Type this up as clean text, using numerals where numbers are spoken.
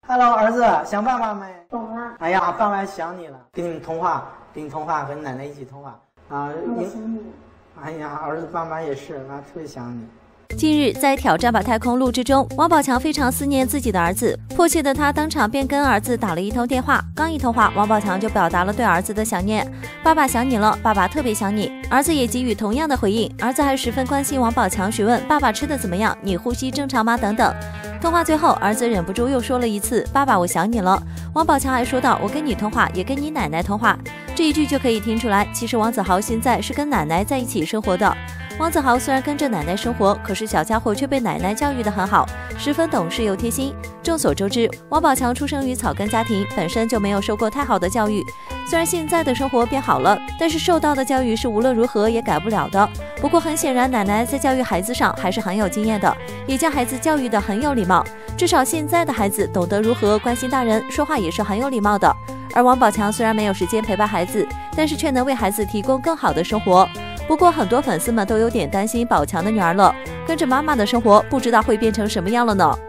Hello， 儿子，想爸爸没？ 懂了。 哎呀，爸爸想你了，跟你们通话，跟你通话，和你奶奶一起通话啊。 我想你。 哎呀，儿子，爸妈也是，妈特别想你。 近日，在《挑战吧太空》录制中，王宝强非常思念自己的儿子，迫切的他当场便跟儿子打了一通电话。刚一通话，王宝强就表达了对儿子的想念：“爸爸想你了，爸爸特别想你。”儿子也给予同样的回应，儿子还十分关心王宝强，询问爸爸吃的怎么样，你呼吸正常吗等等。通话最后，儿子忍不住又说了一次：“爸爸，我想你了。”王宝强还说道：“我跟你通话，也跟你奶奶通话。”这一句就可以听出来，其实王子豪现在是跟奶奶在一起生活的。王子豪虽然跟着奶奶生活，可是小家伙却被奶奶教育得很好，十分懂事又贴心。众所周知，王宝强出生于草根家庭，本身就没有受过太好的教育。虽然现在的生活变好了，但是受到的教育是无论如何也改不了的。不过很显然，奶奶在教育孩子上还是很有经验的，也将孩子教育得很有礼貌。至少现在的孩子懂得如何关心大人，说话也是很有礼貌的。而王宝强虽然没有时间陪伴孩子，但是却能为孩子提供更好的生活。不过很多粉丝们都有点担心宝强的女儿了，跟着妈妈的生活，不知道会变成什么样了呢？